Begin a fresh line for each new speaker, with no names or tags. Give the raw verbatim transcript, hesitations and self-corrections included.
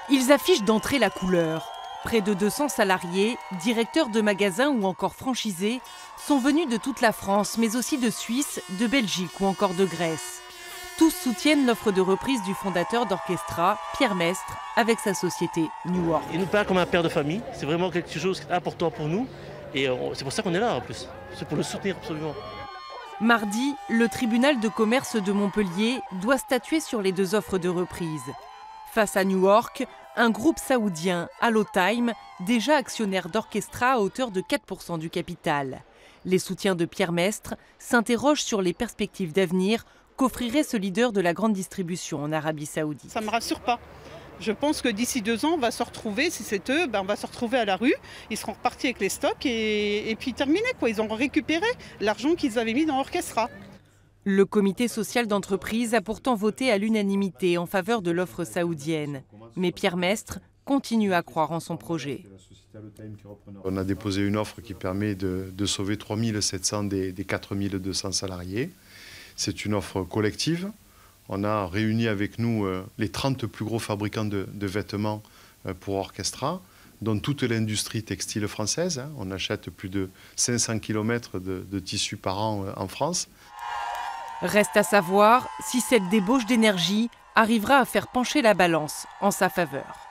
Ils affichent d'entrée la couleur. Près de deux cents salariés, directeurs de magasins ou encore franchisés sont venus de toute la France, mais aussi de Suisse, de Belgique ou encore de Grèce. Tous soutiennent l'offre de reprise du fondateur d'Orchestra, Pierre Mestre, avec sa société New Work.
Il nous parle comme un père de famille, c'est vraiment quelque chose d'important pour nous et c'est pour ça qu'on est là en plus, c'est pour le soutenir absolument.
Mardi, le tribunal de commerce de Montpellier doit statuer sur les deux offres de reprise. Face à New Work, un groupe saoudien, Allotime, déjà actionnaire d'Orchestra à hauteur de quatre pour cent du capital. Les soutiens de Pierre Mestre s'interrogent sur les perspectives d'avenir qu'offrirait ce leader de la grande distribution en Arabie Saoudite.
Ça ne me rassure pas. Je pense que d'ici deux ans, on va se retrouver, si c'est eux, ben on va se retrouver à la rue. Ils seront repartis avec les stocks et, et puis terminé, quoi. Ils auront récupéré l'argent qu'ils avaient mis dans Orchestra.
Le comité social d'entreprise a pourtant voté à l'unanimité en faveur de l'offre saoudienne. Mais Pierre Mestre continue à croire en son projet.
On a déposé une offre qui permet de, de sauver trois mille sept cents des, des quatre mille deux cents salariés. C'est une offre collective. On a réuni avec nous euh, les trente plus gros fabricants de, de vêtements euh, pour Orchestra, dont toute l'industrie textile française. Hein. On achète plus de cinq cents kilomètres de, de tissus par an euh, en France.
Reste à savoir si cette débauche d'énergie arrivera à faire pencher la balance en sa faveur.